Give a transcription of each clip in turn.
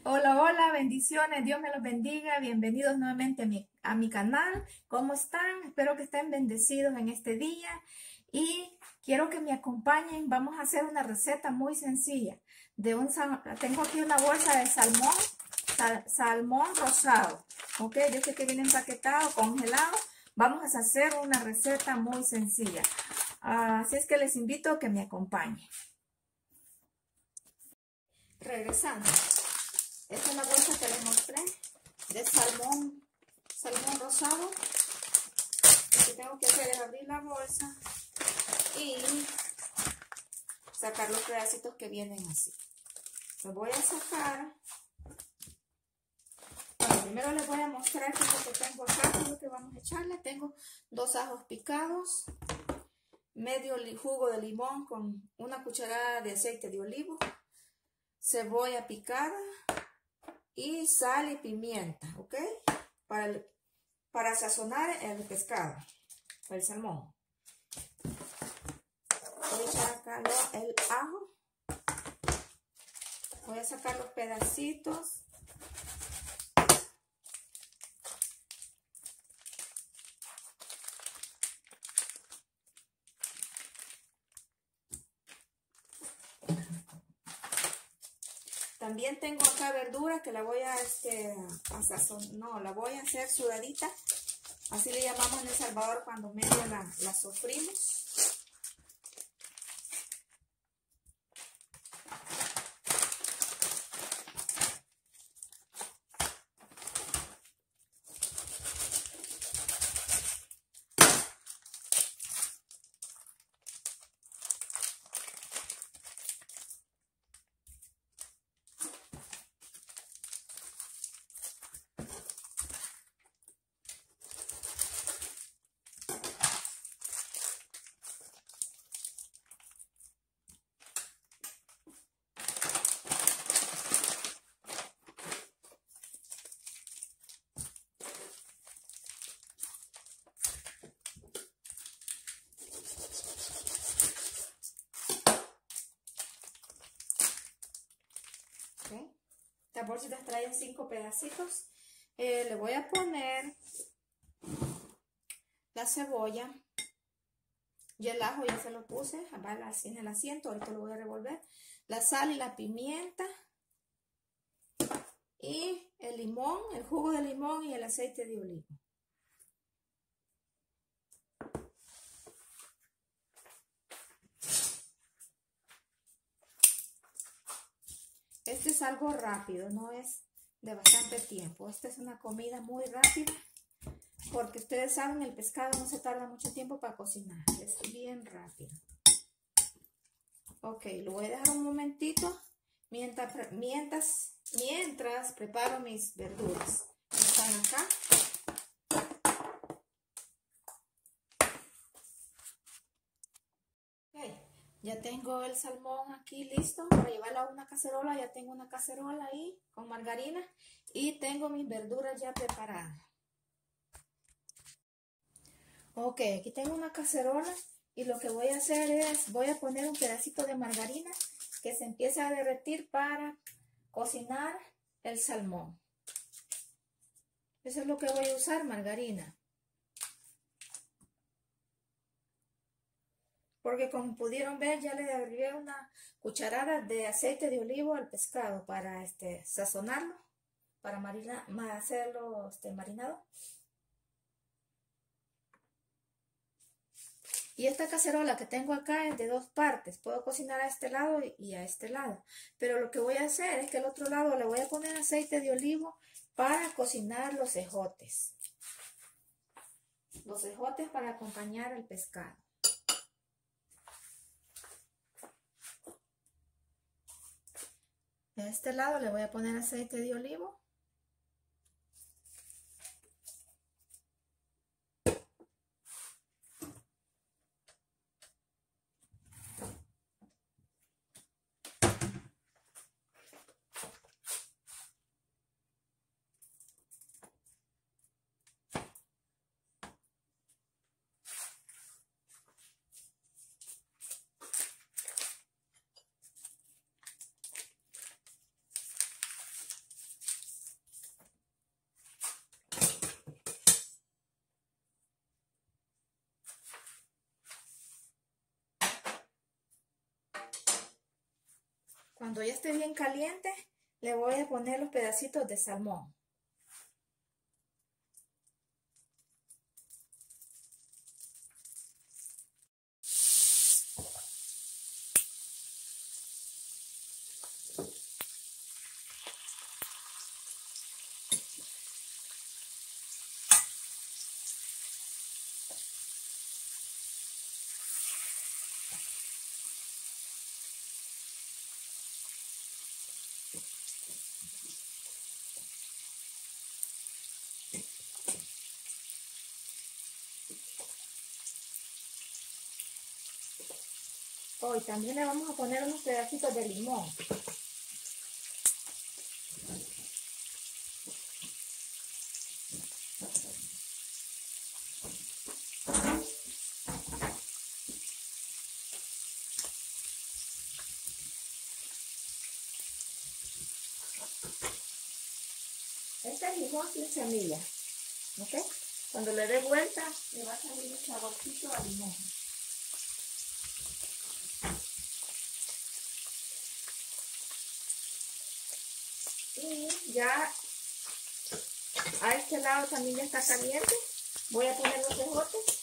Hola, hola, bendiciones, Dios me los bendiga, bienvenidos nuevamente a mi canal. ¿Cómo están? Espero que estén bendecidos en este día y quiero que me acompañen. Vamos a hacer una receta muy sencilla. Tengo aquí una bolsa de salmón, salmón rosado, ¿ok? De este que viene empaquetado, congelado. Vamos a hacer una receta muy sencilla. Así es que les invito a que me acompañen. Regresando. Esta es la bolsa que les mostré de salmón rosado. Lo que tengo que hacer es abrir la bolsa y sacar los pedacitos que vienen así. Los voy a sacar. Bueno, primero les voy a mostrar qué es lo que tengo acá, qué es lo que vamos a echarle. Tengo 2 ajos picados, medio jugo de limón con una cucharada de aceite de olivo, cebolla picada y sal y pimienta, ¿ok? Para sazonar el pescado, el salmón. Voy a echar acá el ajo. Voy a sacar los pedacitos. También tengo acá verdura que la voy a la voy a hacer sudadita. Así le llamamos en El Salvador cuando medio la sofrimos. ¿Okay? Estas bolsitas traen 5 pedacitos. Le voy a poner la cebolla y el ajo, ya se lo puse, va así en el asiento, ahorita lo voy a revolver. La sal y la pimienta y el limón, el jugo de limón y el aceite de olivo. Este es algo rápido, no es de bastante tiempo. Esta es una comida muy rápida porque ustedes saben, el pescado no se tarda mucho tiempo para cocinar, es bien rápido. Ok, lo voy a dejar un momentito mientras preparo mis verduras. Están acá. Okay, ya tengo el salmón aquí listo para llevarlo a una cacerola. Ya tengo una cacerola ahí con margarina y tengo mis verduras ya preparadas. Ok, aquí tengo una cacerola y lo que voy a hacer es, voy a poner un pedacito de margarina que se empiece a derretir para cocinar el salmón. Eso es lo que voy a usar, margarina. Porque como pudieron ver, ya le agregué una cucharada de aceite de olivo al pescado para sazonarlo, para hacerlo marinado. Y esta cacerola que tengo acá es de 2 partes. Puedo cocinar a este lado y a este lado. Pero lo que voy a hacer es que al otro lado le voy a poner aceite de olivo para cocinar los ejotes. Los ejotes para acompañar el pescado. De este lado le voy a poner aceite de olivo. Cuando ya esté bien caliente, le voy a poner los pedacitos de salmón. Hoy también le vamos a poner unos pedacitos de limón. Este es limón sin semillas, ¿ok? Cuando le dé vuelta, le va a salir un saborcito a limón. Y ya a este lado también ya está caliente. Voy a poner los ejotes.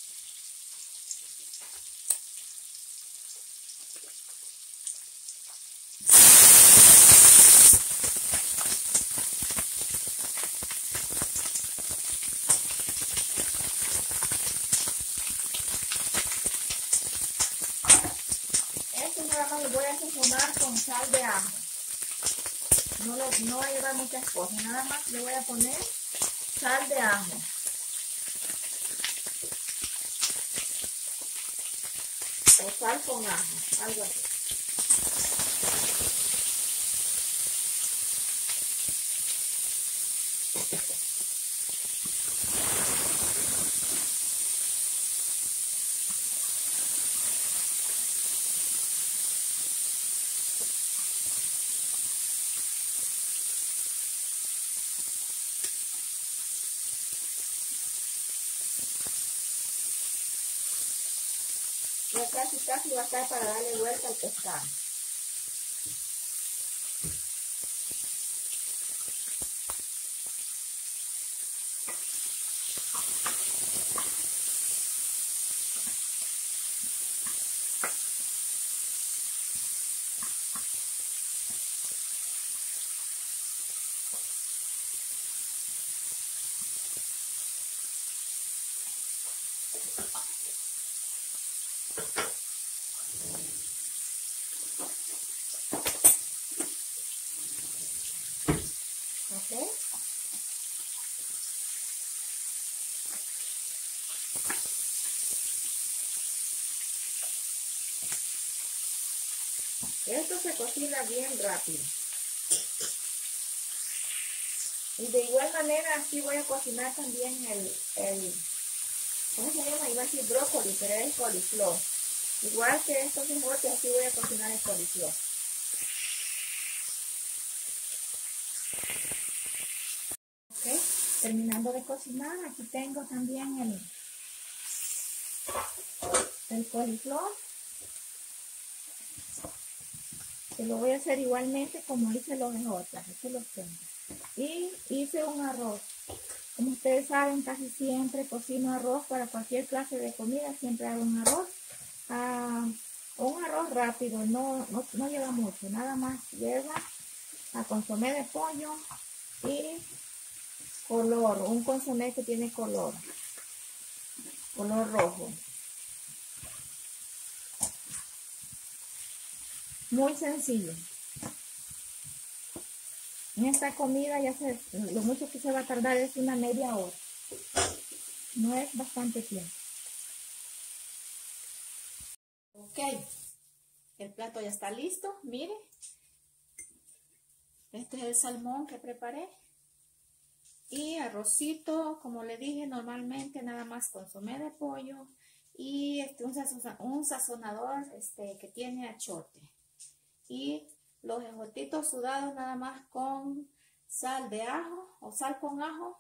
Esto nada más lo voy a sazonar con sal de ajo. No va a llevar muchas cosas, nada más le voy a poner sal de ajo. O sal con ajo, algo así. Ya casi va a estar para darle vuelta al pescado. ¿Ok? Esto se cocina bien rápido. Y de igual manera así voy a cocinar también ¿cómo se llama? Iba a decir brócoli, pero es coliflor. Igual que estos ejotes, así voy a cocinar el coliflor. Ok, terminando de cocinar, aquí tengo también el coliflor. Que lo voy a hacer igualmente como hice los ejotes, aquí los tengo. Y hice un arroz. Como ustedes saben, casi siempre cocino arroz para cualquier clase de comida, siempre hago un arroz. Un arroz rápido, no lleva mucho, nada más lleva a consomé de pollo y color, un consomé que tiene color rojo. Muy sencillo. En esta comida lo mucho que se va a tardar es una media hora. No es bastante tiempo. Ok, el plato ya está listo, mire. Este es el salmón que preparé. Y arrocito, como le dije, normalmente nada más consomé de pollo. Y un sazonador que tiene achote. Y los ejotitos sudados nada más con sal de ajo o sal con ajo.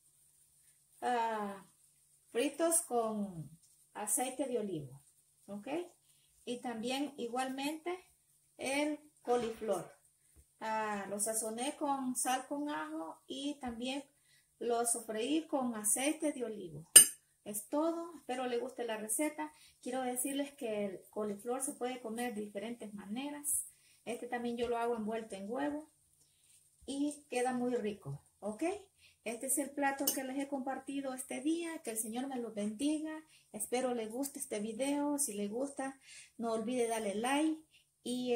Fritos con aceite de olivo. ¿Ok? Y también igualmente el coliflor. Lo sazoné con sal con ajo y también lo sofreí con aceite de olivo. Es todo, espero les guste la receta. Quiero decirles que el coliflor se puede comer de diferentes maneras. Este también yo lo hago envuelto en huevo y queda muy rico, ¿ok? Este es el plato que les he compartido este día. Que el Señor me los bendiga. Espero les guste este video. Si les gusta, no olvide darle like y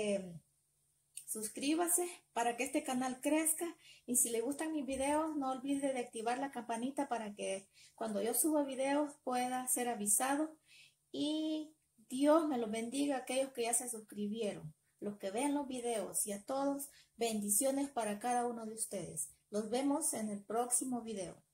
suscríbase para que este canal crezca. Y si le gustan mis videos, no olvide de activar la campanita para que cuando yo suba videos pueda ser avisado. Y Dios me los bendiga a aquellos que ya se suscribieron, los que ven los videos, y a todos bendiciones para cada uno de ustedes. Los vemos en el próximo video.